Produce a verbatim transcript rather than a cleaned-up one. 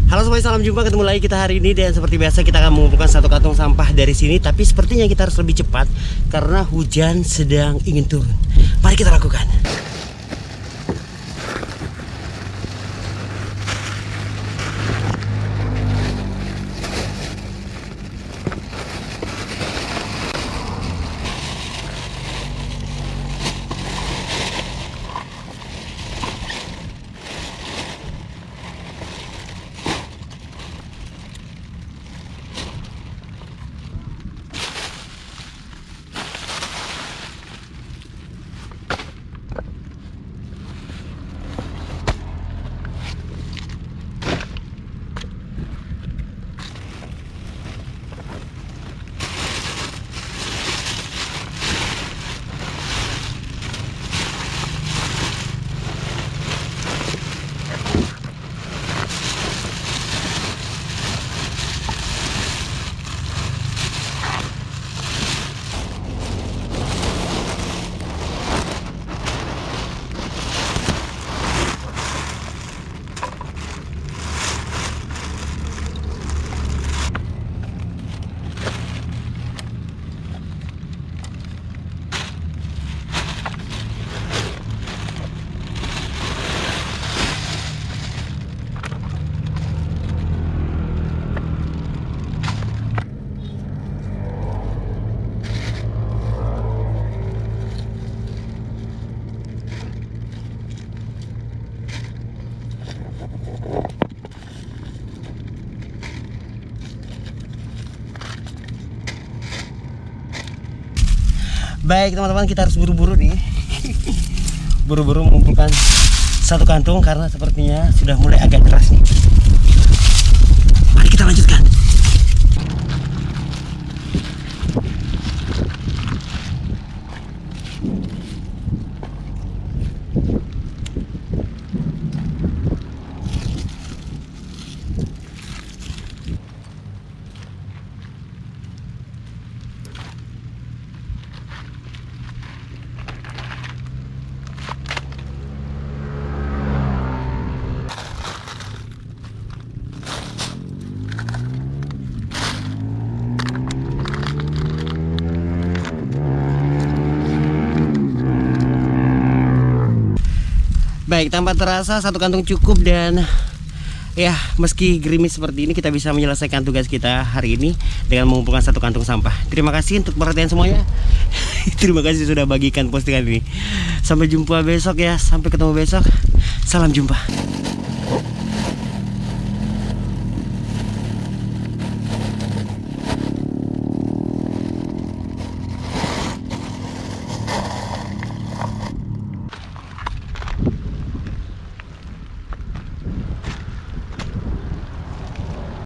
Halo semuanya, salam jumpa, ketemu lagi kita hari ini. Dan seperti biasa kita akan mengumpulkan satu kantong sampah dari sini. Tapi sepertinya kita harus lebih cepat karena hujan sedang ingin turun. Mari kita lakukan. Baik teman-teman, kita harus buru-buru nih. Buru-buru mengumpulkan satu kantung karena sepertinya sudah mulai agak keras nih. Mari kita lanjutkan. Baik, tanpa terasa satu kantung cukup. Dan ya, meski gerimis seperti ini, kita bisa menyelesaikan tugas kita hari ini dengan mengumpulkan satu kantung sampah. Terima kasih untuk perhatian semuanya. Terima kasih sudah bagikan postingan ini. Sampai jumpa besok ya. Sampai ketemu besok. Salam jumpa.